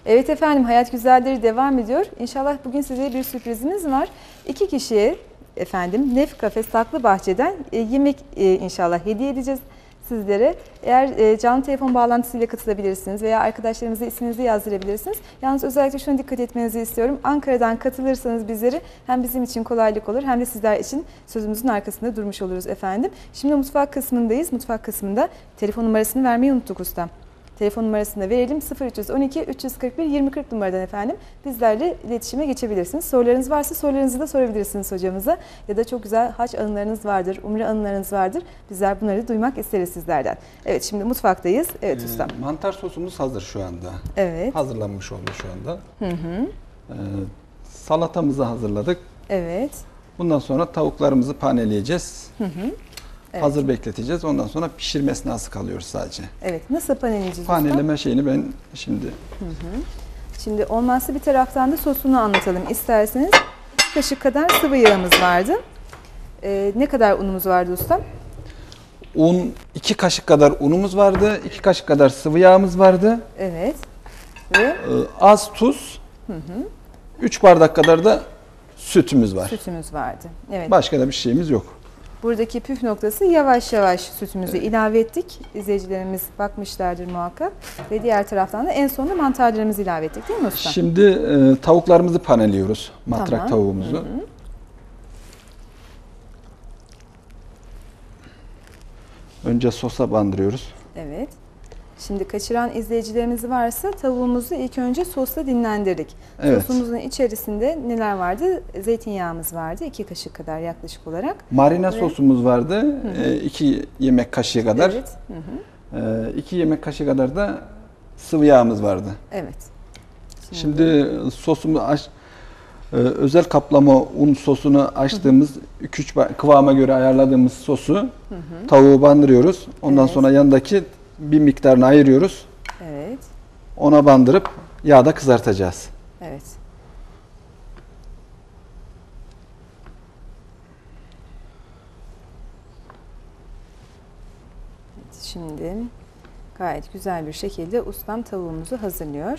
Evet efendim, Hayat Güzelleri devam ediyor. İnşallah bugün size bir sürprizimiz var. 2 kişiye efendim Nef Kafe Saklı Bahçe'den yemek inşallah hediye edeceğiz sizlere. Eğer canlı telefon bağlantısıyla katılabilirsiniz veya arkadaşlarımıza isminizi yazdırabilirsiniz. Yalnız özellikle şuna dikkat etmenizi istiyorum. Ankara'dan katılırsanız bizleri hem bizim için kolaylık olur hem de sizler için sözümüzün arkasında durmuş oluruz efendim. Şimdi mutfak kısmındayız. Mutfak kısmında telefon numarasını vermeyi unuttuk ustam. Telefon numarasını da verelim. 0312 341 2040 numaradan efendim. Bizlerle iletişime geçebilirsiniz. Sorularınız varsa sorularınızı da sorabilirsiniz hocamıza. Ya da çok güzel hac anılarınız vardır, umre anılarınız vardır. Bizler bunları duymak isteriz sizlerden. Evet, şimdi mutfaktayız. Evet ustam. Mantar sosumuz hazır şu anda. Evet. Hazırlanmış oldu şu anda. Salatamızı hazırladık. Evet. Bundan sonra tavuklarımızı paneleyeceğiz. Evet. Hazır bekleteceğiz. Ondan sonra pişirmesine az kalıyoruz sadece. Evet. Nasıl paneleyeceğiz Panelleme şeyini ben şimdi... Şimdi olmazsa bir taraftan da sosunu anlatalım isterseniz. 1 kaşık kadar sıvı yağımız vardı. Ne kadar unumuz vardı ustam? Un, 2 kaşık kadar unumuz vardı. 2 kaşık kadar sıvı yağımız vardı. Evet. Ve Az tuz. 3 bardak kadar da sütümüz var. sütümüz vardı. Evet. Başka da bir şeyimiz yok. Buradaki püf noktası yavaş yavaş sütümüzü ilave ettik. İzleyicilerimiz bakmışlardır muhakkak. Ve diğer taraftan da en sonunda mantarlarımızı ilave ettik değil mi usta? Şimdi tavuklarımızı paneliyoruz. Matrak Tamam. tavuğumuzu. Önce sosa bandırıyoruz. Evet. Şimdi kaçıran izleyicilerimiz varsa tavuğumuzu ilk önce sosla dinlendirdik. Evet. Sosumuzun içerisinde neler vardı? Zeytinyağımız vardı. 2 kaşık kadar yaklaşık olarak. Marine sosumuz vardı. 2 yemek kaşığı kadar. Evet. 2 yemek kaşığı kadar da sıvı yağımız vardı. Evet. Şimdi sosumu özel kaplama un sosunu açtığımız 2-3 kıvama göre ayarladığımız sosu tavuğu bandırıyoruz. Ondan Evet. sonra yanındaki bir miktarını ayırıyoruz. Evet. Ona bandırıp yağda kızartacağız. Evet. Şimdi gayet güzel bir şekilde ustam tavuğumuzu hazırlıyor.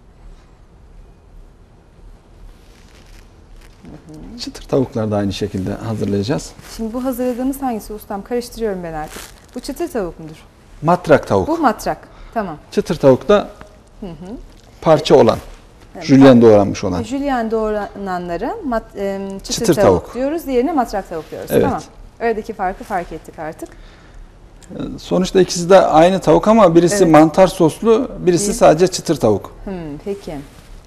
Çıtır tavuklar da aynı şekilde hazırlayacağız. Şimdi bu hazırladığımız hangisi ustam? Karıştırıyorum ben artık. Bu çıtır tavuk mudur? Matrak tavuk. Bu matrak. Tamam. Çıtır tavuk da parça olan, jülyen doğranmış olan. Jülyen doğrananlara çıtır, Çıtır tavuk tavuk diyoruz. Diğerine matrak tavuk diyoruz. Evet. Tamam. Aradaki farkı fark ettik artık. Sonuçta ikisi de aynı tavuk ama birisi Evet. mantar soslu, birisi sadece çıtır tavuk. Peki.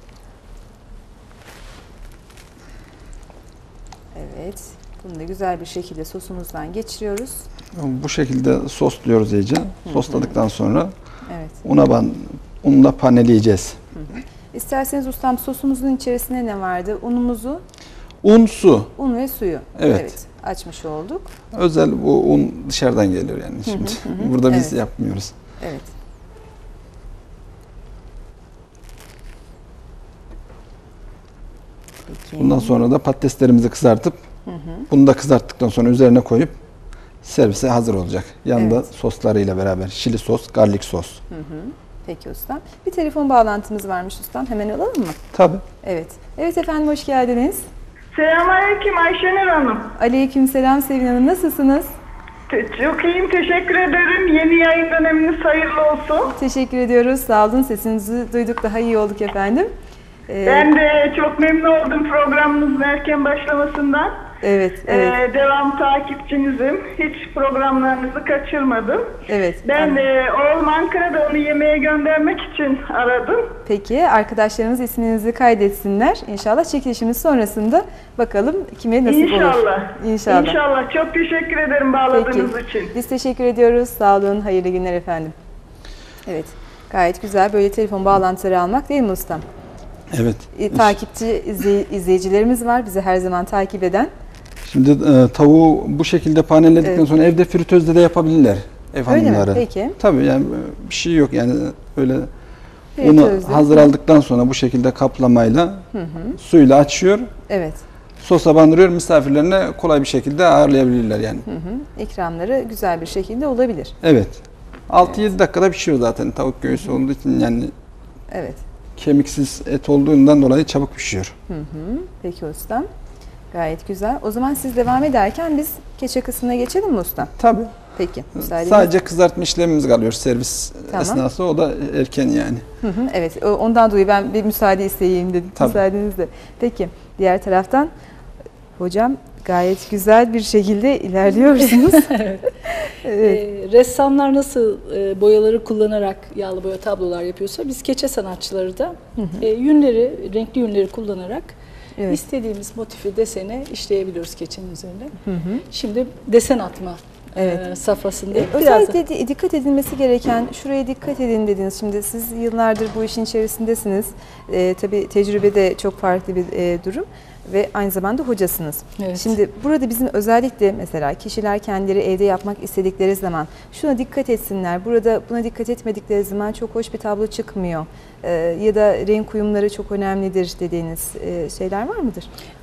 Evet. Bunu da güzel bir şekilde sosumuzdan geçiriyoruz. Bu şekilde sosluyoruz iyice. Sosladıktan sonra Evet. unla paneleyeceğiz. İsterseniz ustam sosumuzun içerisine ne vardı? Unumuzu, Un, su. un ve suyu. Evet. Açmış olduk. Özel bu un dışarıdan geliyor yani şimdi. Burada biz yapmıyoruz. Evet. Peki. Bundan sonra da patateslerimizi kızartıp bunu da kızarttıktan sonra üzerine koyup servise hazır olacak. Yanında Evet. soslarıyla beraber chili sos, garlic sos. Peki ustam. Bir telefon bağlantımız varmış ustam. Hemen alalım mı? Tabii. Evet. Evet efendim, hoş geldiniz. Selamünaleyküm Ayşenur Hanım. Aleykümselam Sevin Hanım. Nasılsınız? Çok iyiyim, teşekkür ederim. Yeni yayın döneminiz hayırlı olsun. Teşekkür ediyoruz. Sağ olun. Sesinizi duyduk. Daha iyi olduk efendim. Ben de çok memnun oldum programınızın erken başlamasından. Evet. Devam takipçinizim. Hiç programlarınızı kaçırmadım. Evet. Ben oğlum Ankara'da, onu yemeğe göndermek için aradım. Peki arkadaşlarımız isminizi kaydetsinler. İnşallah çekilişimiz sonrasında bakalım kime nasip olur. İnşallah. İnşallah. İnşallah. Çok teşekkür ederim bağladığınız için. Biz teşekkür ediyoruz. Sağ olun. Hayırlı günler efendim. Evet. Gayet güzel böyle telefon bağlantıları almak değil mi ustam? Evet. Takipçi izleyicilerimiz var. Bizi her zaman takip eden. Şimdi tavuğu bu şekilde panelledikten sonra evde fritözde de yapabilirler ev hanımları. Öyle mi? Peki. Tabii yani bir şey yok yani öyle Fritözde. unu hazır aldıktan sonra bu şekilde kaplamayla suyla açıyor. Evet. Sosa bandırıyor, misafirlerine kolay bir şekilde ağırlayabilirler yani. İkramları güzel bir şekilde olabilir. Evet. 6-7 dakikada pişiyor zaten tavuk göğsü olduğu için yani Evet. kemiksiz et olduğundan dolayı çabuk pişiyor. Peki ustam. Gayet güzel. O zaman siz devam ederken biz keçe kısmına geçelim mi usta? Tabii. Peki. Sadece kızartma işlemimiz kalıyor servis Tamam. esnası. O da erken yani. Evet. Ondan dolayı ben bir müsaade isteyeyim dedim. Tabii. Müsaadenizle. Peki. Diğer taraftan hocam gayet güzel bir şekilde ilerliyorsunuz. Evet. Evet. Ressamlar nasıl boyaları kullanarak yağlı boya tablolar yapıyorsa biz keçe sanatçıları da yünleri, renkli yünleri kullanarak Evet. istediğimiz motifi, deseni işleyebiliyoruz keçenin üzerine. Şimdi desen atma safhasında. Özellikle dikkat edilmesi gereken, şuraya dikkat edin dediniz. Şimdi siz yıllardır bu işin içerisindesiniz. Tabii tecrübe de çok farklı bir durum ve aynı zamanda hocasınız. Evet. Şimdi burada bizim özellikle mesela kişiler kendileri evde yapmak istedikleri zaman şuna dikkat etsinler. Burada buna dikkat etmedikleri zaman çok hoş bir tablo çıkmıyor. Ya da renk uyumları çok önemlidir dediğiniz şeyler var mıdır?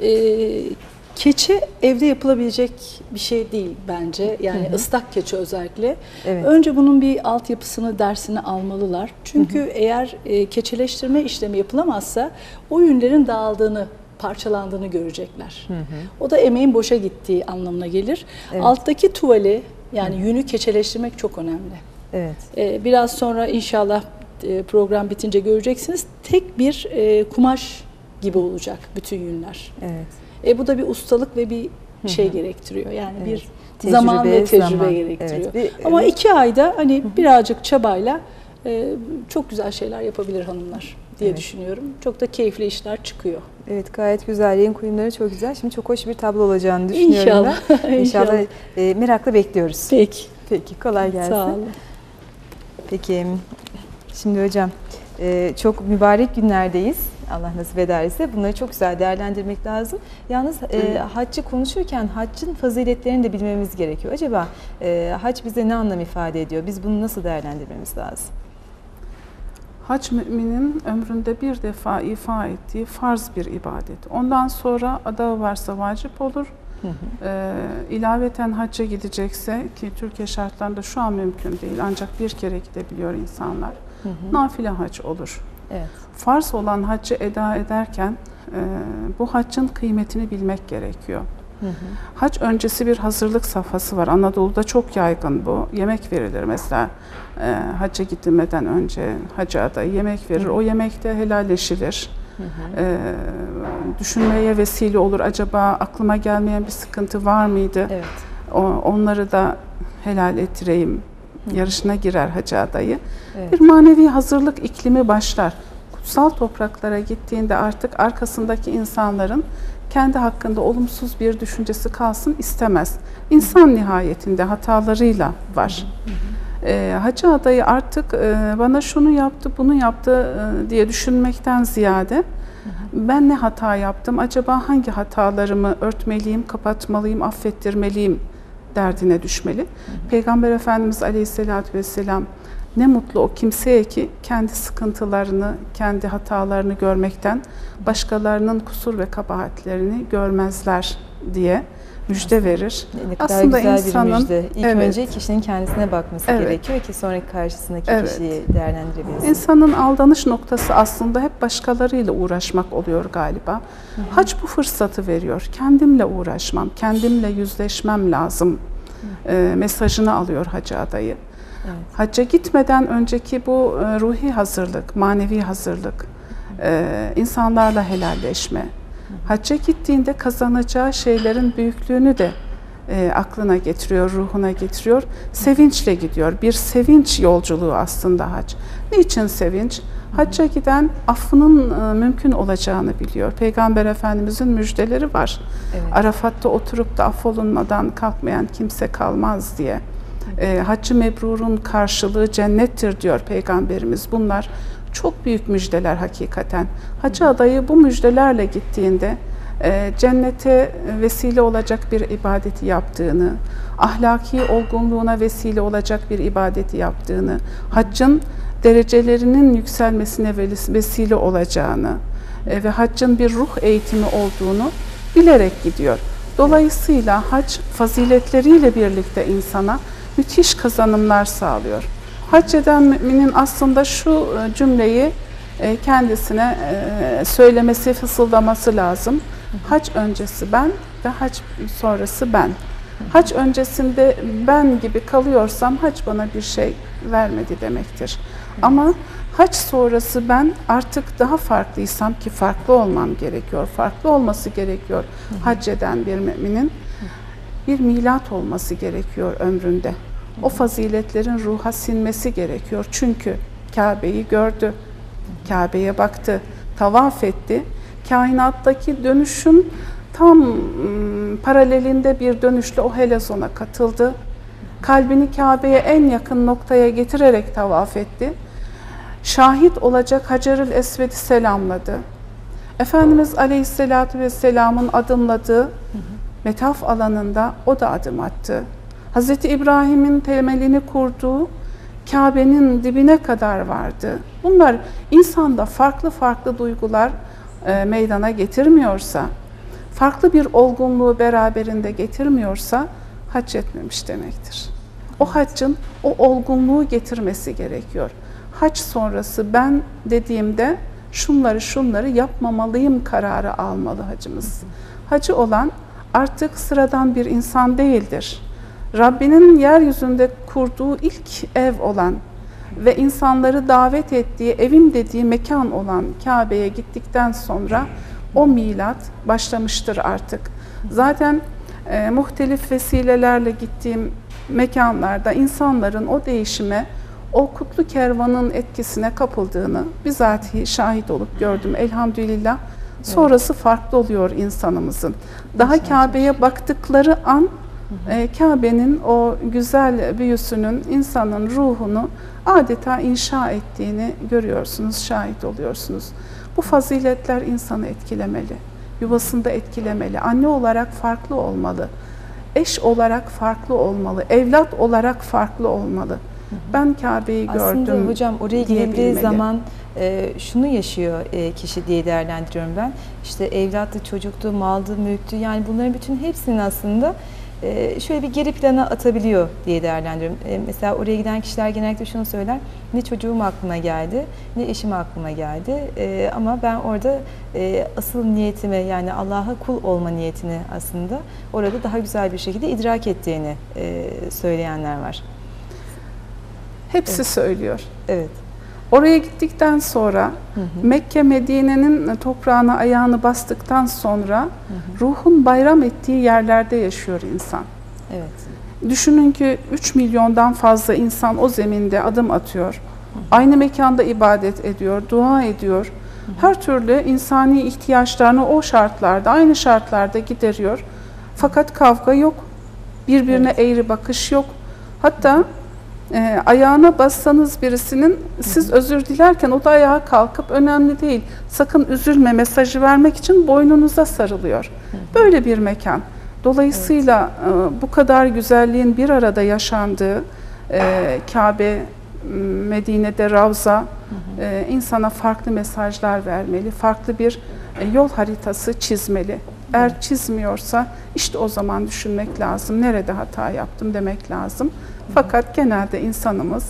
Keçe evde yapılabilecek bir şey değil bence. Yani ıslak keçe özellikle. Evet. Önce bunun bir altyapısını, dersini almalılar. Çünkü eğer keçeleştirme işlemi yapılamazsa o yünlerin dağıldığını, parçalandığını görecekler. O da emeğin boşa gittiği anlamına gelir. Evet. Alttaki tuvali, yani yünü keçeleştirmek çok önemli. Evet. Biraz sonra inşallah program bitince göreceksiniz. Tek bir kumaş gibi olacak bütün yünler. Evet. Bu da bir ustalık ve bir şey gerektiriyor. Yani Evet. bir zaman ve tecrübe zaman. gerektiriyor. Evet. Ama 2 ayda hani birazcık çabayla çok güzel şeyler yapabilir hanımlar diye Evet. düşünüyorum. Çok da keyifli işler çıkıyor. Evet, gayet güzel. Renk uyumları çok güzel. Şimdi çok hoş bir tablo olacağını düşünüyorum İnşallah. ben. İnşallah. Merakla bekliyoruz. Peki. Peki, kolay gelsin. Sağ olun. Peki, şimdi hocam çok mübarek günlerdeyiz. Allah nasip ederse bunları çok güzel değerlendirmek lazım. Yalnız haccı konuşurken haccın faziletlerini de bilmemiz gerekiyor. Acaba hac bize ne anlam ifade ediyor? Biz bunu nasıl değerlendirmemiz lazım? Hac müminin ömründe bir defa ifa ettiği farz bir ibadet. Ondan sonra adağı varsa vacip olur. İlaveten hacca gidecekse, ki Türkiye şartlarında şu an mümkün değil, ancak bir kere gidebiliyor insanlar. Nafile hac olur. Evet. Farz olan haccı eda ederken bu haccın kıymetini bilmek gerekiyor. Hac öncesi bir hazırlık safhası var. Anadolu'da çok yaygın bu. Yemek verilir mesela. Hacca gidilmeden önce hacı adayı yemek verir. O yemekte helalleşilir. Düşünmeye vesile olur. Acaba aklıma gelmeyen bir sıkıntı var mıydı? Evet. Onları da helal ettireyim yarışına girer hacı adayı. Evet. Bir manevi hazırlık iklimi başlar. Kutsal topraklara gittiğinde artık arkasındaki insanların kendi hakkında olumsuz bir düşüncesi kalsın istemez. İnsan nihayetinde hatalarıyla var. Hacı adayı artık bana şunu yaptı, bunu yaptı diye düşünmekten ziyade ben ne hata yaptım, acaba hangi hatalarımı örtmeliyim, kapatmalıyım, affettirmeliyim derdine düşmeli. Peygamber Efendimiz Aleyhisselatü Vesselam ne mutlu o kimseye ki kendi sıkıntılarını, kendi hatalarını görmekten başkalarının kusur ve kabahatlerini görmezler diye müjde verir. Ne kadar Aslında güzel insanın, bir müjde. İlk evet, önce kişinin kendisine bakması evet, gerekiyor ki sonra karşısındaki evet, kişiyi değerlendirebilsin. İnsanın aldanış noktası aslında hep başkalarıyla uğraşmak oluyor galiba. Hac bu fırsatı veriyor. Kendimle uğraşmam, kendimle yüzleşmem lazım mesajını alıyor hacı adayı. Evet. Hacca gitmeden önceki bu ruhi hazırlık, manevi hazırlık, insanlarla helalleşme, hacca gittiğinde kazanacağı şeylerin büyüklüğünü de aklına getiriyor, ruhuna getiriyor. Sevinçle gidiyor. Bir sevinç yolculuğu aslında hac. Niçin sevinç? Hacca giden affının mümkün olacağını biliyor. Peygamber Efendimizin müjdeleri var. Evet. Arafat'ta oturup da affolunmadan kalkmayan kimse kalmaz diye. Haccı mebrurun karşılığı cennettir diyor Peygamberimiz. Bunlar çok büyük müjdeler hakikaten. Hacı adayı bu müjdelerle gittiğinde cennete vesile olacak bir ibadeti yaptığını, ahlaki olgunluğuna vesile olacak bir ibadeti yaptığını, haccın derecelerinin yükselmesine vesile olacağını ve haccın bir ruh eğitimi olduğunu bilerek gidiyor. Dolayısıyla hac faziletleriyle birlikte insana müthiş kazanımlar sağlıyor. Hac eden müminin aslında şu cümleyi kendisine söylemesi, fısıldaması lazım. Hac öncesi ben ve hac sonrası ben. Hac öncesinde ben gibi kalıyorsam hac bana bir şey vermedi demektir. Ama hac sonrası ben artık daha farklıysam, ki farklı olmam gerekiyor, farklı olması gerekiyor hac eden bir müminin, bir milat olması gerekiyor ömründe. O faziletlerin ruha sinmesi gerekiyor. Çünkü Kabe'yi gördü, Kabe'ye baktı, tavaf etti. Kainattaki dönüşün tam paralelinde bir dönüşle o helezona katıldı. Kalbini Kabe'ye en yakın noktaya getirerek tavaf etti. Şahit olacak Hacer-ül Esved'i selamladı. Efendimiz Aleyhisselatü Vesselam'ın adımladığı metaf alanında o da adım attı. Hazreti İbrahim'in temelini kurduğu Kabe'nin dibine kadar vardı. Bunlar insanda farklı farklı duygular meydana getirmiyorsa, farklı bir olgunluğu beraberinde getirmiyorsa hac etmemiş demektir. O haccın o olgunluğu getirmesi gerekiyor. Hac sonrası ben dediğimde şunları yapmamalıyım kararı almalı hacımız. Hacı olan artık sıradan bir insan değildir. Rabbinin yeryüzünde kurduğu ilk ev olan ve insanları davet ettiği, evim dediği mekan olan Kabe'ye gittikten sonra o milat başlamıştır artık. Zaten muhtelif vesilelerle gittiğim mekanlarda insanların o değişime, o kutlu kervanın etkisine kapıldığını bizatihi şahit olup gördüm. Elhamdülillah. Sonrası farklı oluyor insanımızın. Daha Kabe'ye baktıkları an Kabe'nin o güzel büyüsünün insanın ruhunu adeta inşa ettiğini görüyorsunuz, şahit oluyorsunuz. Bu faziletler insanı etkilemeli, yuvasında etkilemeli. Anne olarak farklı olmalı, eş olarak farklı olmalı, evlat olarak farklı olmalı. Ben Kabe'yi gördüm. Aslında hocam oraya gidildiği zaman şunu yaşıyor kişi diye değerlendiriyorum ben. İşte evlattı, çocuktu, maldı, mülktü, yani bunların bütün hepsinin aslında şöyle bir geri plana atabiliyor diye değerlendiriyorum. Mesela oraya giden kişiler genellikle şunu söyler: ne çocuğum aklıma geldi, ne eşim aklıma geldi, ama ben orada asıl niyetime, yani Allah'a kul olma niyetini aslında orada daha güzel bir şekilde idrak ettiğini söyleyenler var. Hepsi söylüyor. Evet. Oraya gittikten sonra Mekke, Medine'nin toprağına ayağını bastıktan sonra ruhun bayram ettiği yerlerde yaşıyor insan. Evet. Düşünün ki 3 milyondan fazla insan o zeminde adım atıyor. Aynı mekanda ibadet ediyor, dua ediyor. Her türlü insani ihtiyaçlarını o şartlarda, aynı şartlarda gideriyor. Fakat kavga yok, birbirine eğri bakış yok. Hatta ayağına bassanız birisinin, siz özür dilerken o da ayağa kalkıp önemli değil, sakın üzülme mesajı vermek için boynunuza sarılıyor. Böyle bir mekan. Dolayısıyla bu kadar güzelliğin bir arada yaşandığı Kabe, Medine'de Ravza insana farklı mesajlar vermeli, farklı bir yol haritası çizmeli. Eğer çizmiyorsa işte o zaman düşünmek lazım, nerede hata yaptım demek lazım. Fakat genelde insanımız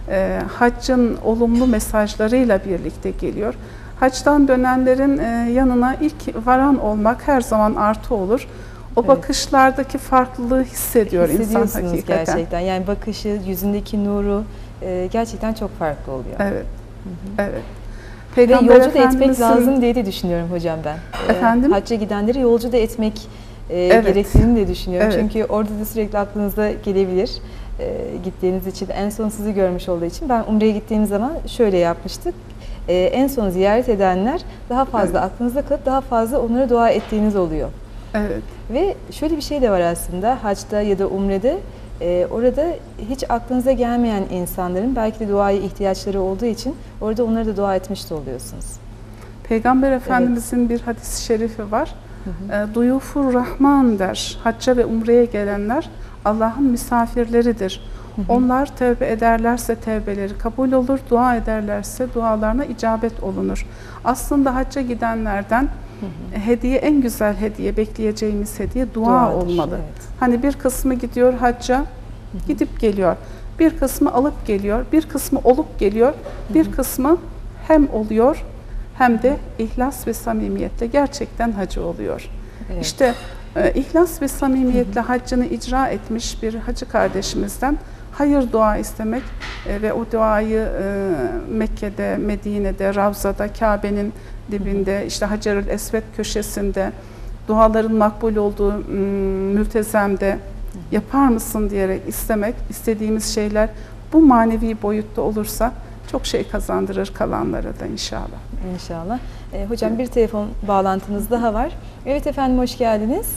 haccın olumlu mesajlarıyla birlikte geliyor. Haçtan dönenlerin yanına ilk varan olmak her zaman artı olur. O bakışlardaki farklılığı hissediyor insan hakikaten. Gerçekten. Yani bakışı, yüzündeki nuru gerçekten çok farklı oluyor. Evet. Evet. Ve yolcu da etmek lazım diye de düşünüyorum hocam ben. Efendim? Hacca gidenleri yolcu da etmek gerektiğini de düşünüyorum. Evet. Çünkü orada da sürekli aklınıza gelebilir. Gittiğiniz için, en son sizi görmüş olduğu için. Ben Umre'ye gittiğim zaman şöyle yapmıştık. En son ziyaret edenler daha fazla aklınızda kalıp daha fazla onlara dua ettiğiniz oluyor. Evet. Ve şöyle bir şey de var aslında haçta ya da umrede, orada hiç aklınıza gelmeyen insanların belki de duaya ihtiyaçları olduğu için orada onlara da dua etmiş de oluyorsunuz. Peygamber Efendimizin bir hadis-i şerifi var. Duyufur Rahman der. Hacca ve umreye gelenler Allah'ın misafirleridir. Onlar tevbe ederlerse tevbeleri kabul olur, dua ederlerse dualarına icabet olunur. Aslında hacca gidenlerden hediye, en güzel hediye, bekleyeceğimiz hediye dua olmalı. Evet. Hani bir kısmı gidiyor hacca, gidip geliyor. Bir kısmı alıp geliyor, bir kısmı olup geliyor, bir kısmı hem oluyor hem de ihlas ve samimiyetle gerçekten hacı oluyor. Evet. İşte ihlas ve samimiyetle haccını icra etmiş bir hacı kardeşimizden hayır dua istemek ve o duayı Mekke'de, Medine'de, Ravza'da, Kabe'nin dibinde, işte Hacerül Esved köşesinde, duaların makbul olduğu mültezemde yapar mısın diyerek istemek, istediğimiz şeyler bu manevi boyutta olursa çok şey kazandırır kalanlara da inşallah. İnşallah. Hocam bir telefon bağlantımız daha var. Evet efendim, hoş geldiniz.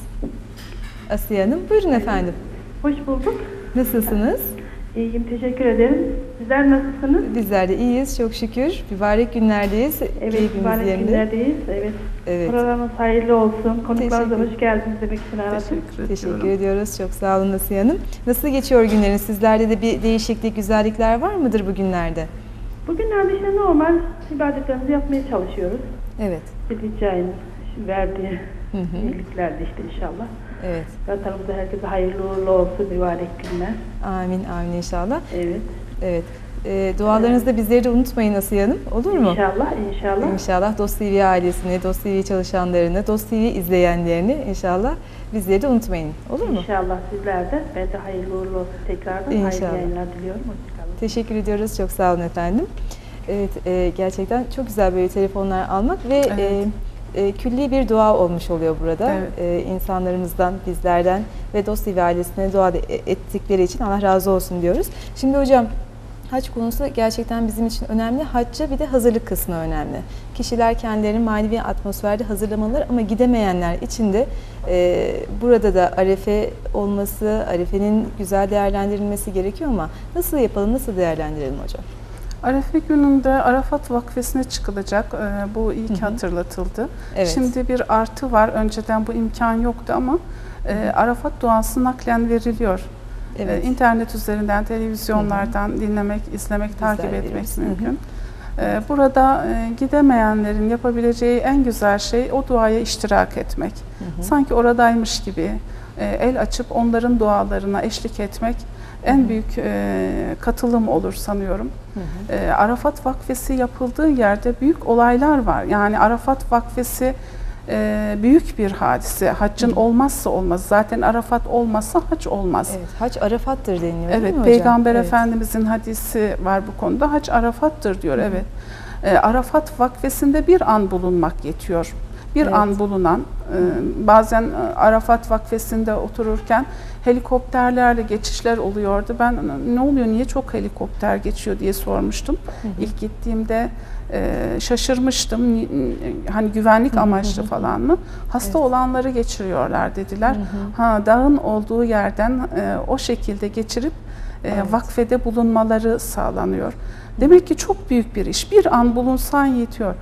Asiye Hanım. Buyurun efendim. Hoş bulduk. Nasılsınız? İyiyim, teşekkür ederim. Sizler nasılsınız? Bizler de iyiyiz çok şükür. Mübarek günlerdeyiz. Evet, Keyfimiz mübarek yerinde. günlerdeyiz. Evet. Evet. Programınız hayırlı olsun. Konuklarınıza Teşekkür- hoş geldiniz demek için aradım. Teşekkür ediyoruz. Çok sağ olun Asiye Hanım. Nasıl geçiyor günleriniz? Sizlerde de bir değişiklik, güzellikler var mıdır bu günlerde? Bugünlerde işte normal ibadetlerimizi yapmaya çalışıyoruz. Evet. Bileceğimiz verdiği iyiliklerle işte inşallah. Evet. Vatanımıza herkese hayırlı uğurlu olsun mübarek günler. Amin, amin inşallah. Evet. Evet. Dualarınızda bizleri de unutmayın Asiye Hanım. Olur mu? İnşallah, inşallah. İnşallah Dost TV ailesini, Dost TV çalışanlarını, Dost TV izleyenlerini inşallah bizleri de unutmayın. Olur mu? İnşallah sizler de. Ben de hayırlı uğurlu olsun tekrardan. İnşallah. Hayırlı yayınlar diliyorum. Hoşçakalın. Teşekkür ediyoruz. Çok sağ olun efendim. Evet, gerçekten çok güzel böyle telefonlar almak ve külli bir dua olmuş oluyor burada. Evet. İnsanlarımızdan, bizlerden ve Dost TV ailesine dua ettikleri için Allah razı olsun diyoruz. Şimdi hocam, hac konusu gerçekten bizim için önemli. Hacca bir de hazırlık kısmı önemli. Kişiler kendilerini manevi atmosferde hazırlamalılar ama gidemeyenler için de burada da Arefe olması, Arefe'nin güzel değerlendirilmesi gerekiyor ama nasıl yapalım, nasıl değerlendirelim hocam? Arefe gününde Arafat Vakfesi'ne çıkılacak. Bu iyi ki hatırlatıldı. Evet. Şimdi bir artı var. Önceden bu imkan yoktu ama Arafat duası naklen veriliyor. Evet. İnternet üzerinden, televizyonlardan dinlemek, izlemek, takip etmek veriyoruz. mümkün. Burada gidemeyenlerin yapabileceği en güzel şey o duaya iştirak etmek. Sanki oradaymış gibi el açıp onların dualarına eşlik etmek en büyük katılım olur sanıyorum. Arafat Vakfesi yapıldığı yerde büyük olaylar var. Yani Arafat Vakfesi büyük bir hadise. Haccın olmazsa olmaz. Zaten Arafat olmazsa hac olmaz. Evet, hac Arafat'tır deniliyor değil mi Evet, hocam? Peygamber Evet. Efendimizin hadisi var bu konuda. Hac Arafat'tır diyor, evet. Arafat Vakfesi'nde bir an bulunmak yetiyor. Bir Evet. an bulunan, bazen Arafat Vakfesi'nde otururken helikopterlerle geçişler oluyordu. Ben ne oluyor, niye çok helikopter geçiyor diye sormuştum. İlk gittiğimde şaşırmıştım. Hani güvenlik amaçlı falan mı? Hasta olanları geçiriyorlar dediler. Dağın olduğu yerden o şekilde geçirip vakfede bulunmaları sağlanıyor. Demek ki çok büyük bir iş. Bir an bulunsan yetiyor.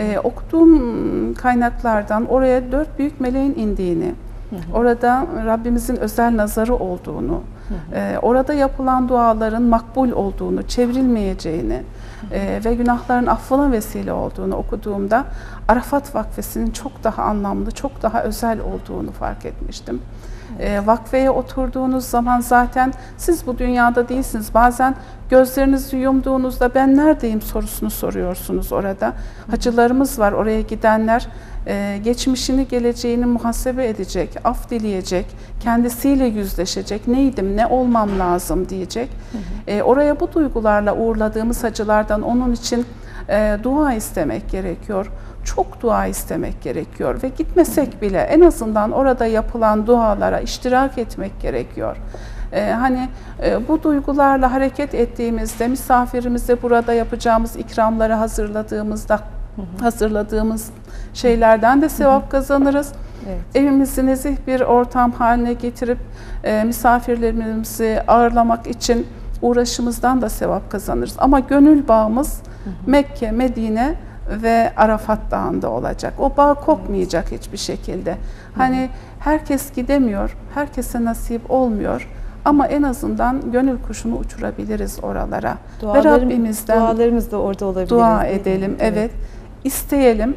Okuduğum kaynaklardan oraya 4 büyük meleğin indiğini, orada Rabbimizin özel nazarı olduğunu, orada yapılan duaların makbul olduğunu, çevrilmeyeceğini ve günahların affına vesile olduğunu okuduğumda Arafat Vakfesi'nin çok daha anlamlı, çok daha özel olduğunu fark etmiştim. Vakfeye oturduğunuz zaman zaten siz bu dünyada değilsiniz. Bazen gözlerinizi yumduğunuzda ben neredeyim sorusunu soruyorsunuz orada. Hacılarımız var, oraya gidenler geçmişini, geleceğini muhasebe edecek, af dileyecek, kendisiyle yüzleşecek, neydim, ne olmam lazım diyecek. Oraya bu duygularla uğurladığımız hacılardan onun için dua istemek gerekiyor. Çok dua istemek gerekiyor ve gitmesek bile en azından orada yapılan dualara iştirak etmek gerekiyor. Bu duygularla hareket ettiğimizde, misafirimize burada yapacağımız ikramları hazırladığımız şeylerden de sevap kazanırız. Evet. Evimizi nezih bir ortam haline getirip misafirlerimizi ağırlamak için uğraşımızdan da sevap kazanırız. Ama gönül bağımız Mekke, Medine ve Arafat Dağı'nda olacak. O bağ kopmayacak hiçbir şekilde. Hani herkes gidemiyor, herkese nasip olmuyor. Ama en azından gönül kuşunu uçurabiliriz oralara. Ve Rabbimizden dualarımız da orada olabilir. dua edelim, evet. İsteyelim.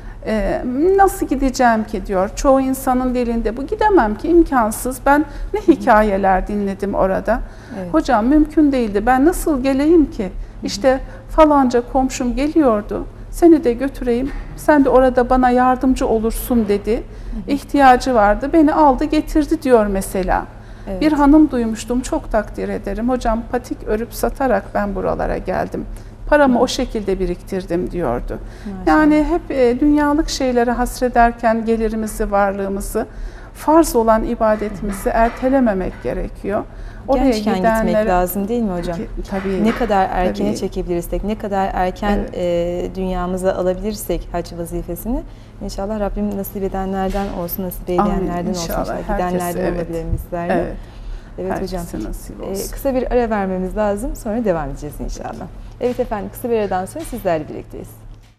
Nasıl gideceğim ki diyor. Çoğu insanın dilinde bu, gidemem ki, imkansız. Ben ne hikayeler dinledim orada. Evet. Hocam mümkün değildi. Ben nasıl geleyim ki? İşte falanca komşum geliyordu, seni de götüreyim, sen de orada bana yardımcı olursun dedi. İhtiyacı vardı, beni aldı getirdi diyor mesela. Evet. Bir hanım duymuştum, çok takdir ederim. Hocam patik örüp satarak ben buralara geldim. Paramı o şekilde biriktirdim diyordu. Maşallah. Yani hep dünyalık şeylere hasrederken gelirimizi, varlığımızı, farz olan ibadetimizi ertelememek gerekiyor. Gençken gitmek lazım değil mi hocam? Tabii. Ne kadar erkene Tabii. çekebilirsek, ne kadar erken dünyamıza alabilirsek hac vazifesini, İnşallah Rabbim nasip edenlerden olsun, nasip eyleyenlerden olsun. İnşallah. Gidenlerden Herkes, olabilir bizlerle. Evet. Evet hocam. Herkese nasip olsun. Kısa bir ara vermemiz lazım. Sonra devam edeceğiz inşallah. Evet efendim, kısa bir aradan sonra sizlerle birlikteyiz.